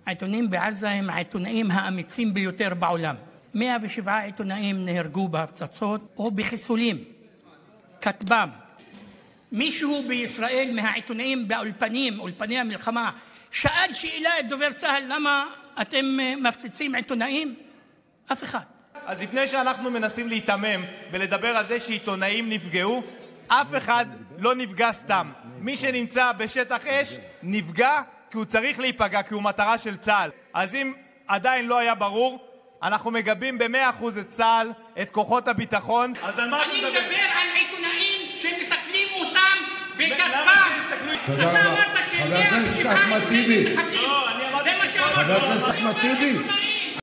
העיתונאים בעזה הם העיתונאים האמיצים ביותר בעולם. 107 עיתונאים נהרגו בהפצצות או בחיסולים, כתבם. מישהו בישראל מהעיתונאים באולפנים, אולפני המלחמה, שאל שאלה את דובר צה"ל, למה אתם מפציצים עיתונאים? אף אחד. אז לפני שאנחנו מנסים להתאמם ולדבר על זה שעיתונאים נפגעו, אף אחד לא נפגע סתם. מי שנמצא בשטח אש נפגע כי הוא צריך להיפגע, כי הוא מטרה של צה"ל. אז אם עדיין לא היה ברור, אנחנו מגבים ב100% את צה"ל, את כוחות הביטחון. אז על מה אני מדבר על עיתונאים שמסכלים אותם בכתבם. תודה רבה. חבר הכנסת אחמד טיבי. חבר הכנסת אחמד טיבי.